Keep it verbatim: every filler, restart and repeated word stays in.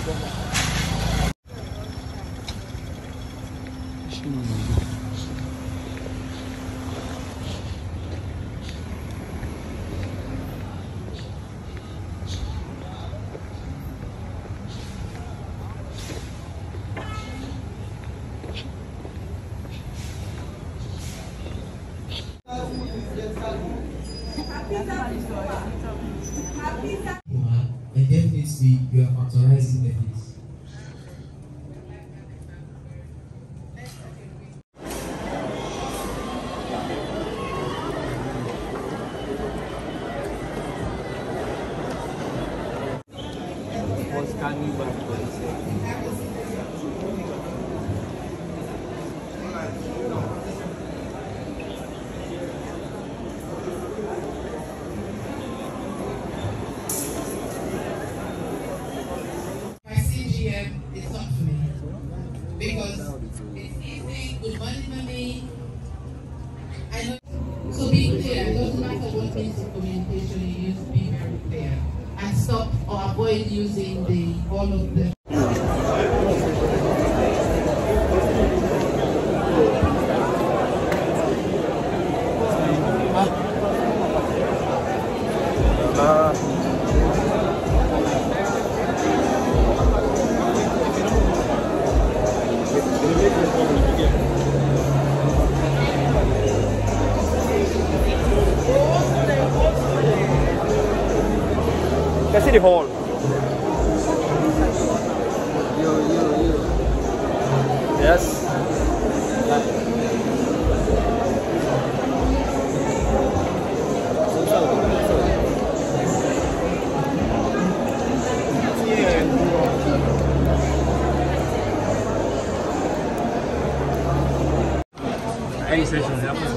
And definitely you are authorizing the fees. It's not for me because it's easy, good money, money. I know. So be clear. It doesn't matter what means of communication you use. Be very clear and stop or avoid using the all of the. City Hall. Yes. Any session happens.